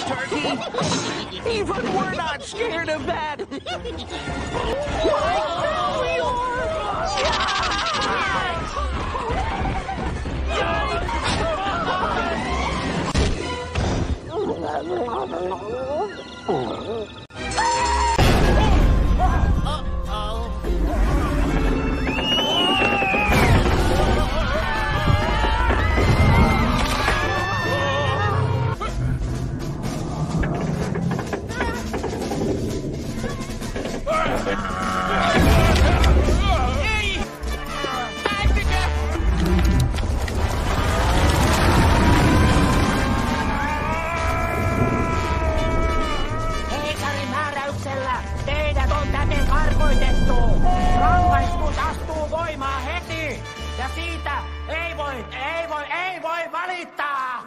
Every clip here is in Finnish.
Turkey. Even we're not scared of that. Why, now we are. Rangaistus astuu voimaan heti! Ja siitä ei voi valittaa!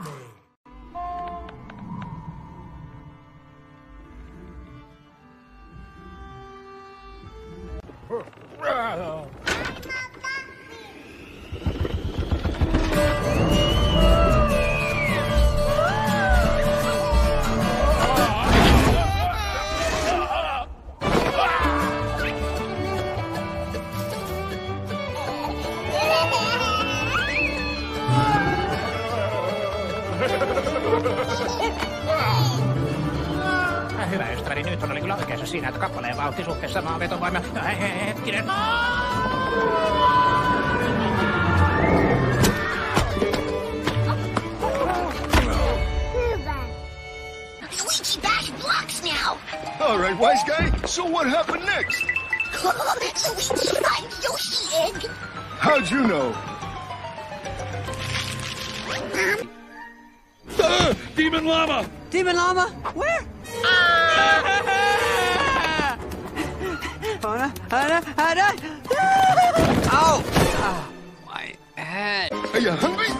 Hyvä ystäväni, nyt oli kyllä oikeassa siinä, että kappaleen vauhti suhteessa maanvetovoima. Hetkinen. Luigi bashed blocks now. All right, wise guy. So what happened next? Luigi found Yoshi egg. How'd you know? Demon llama! Demon llama? Where? Oh! My head. Are you hungry?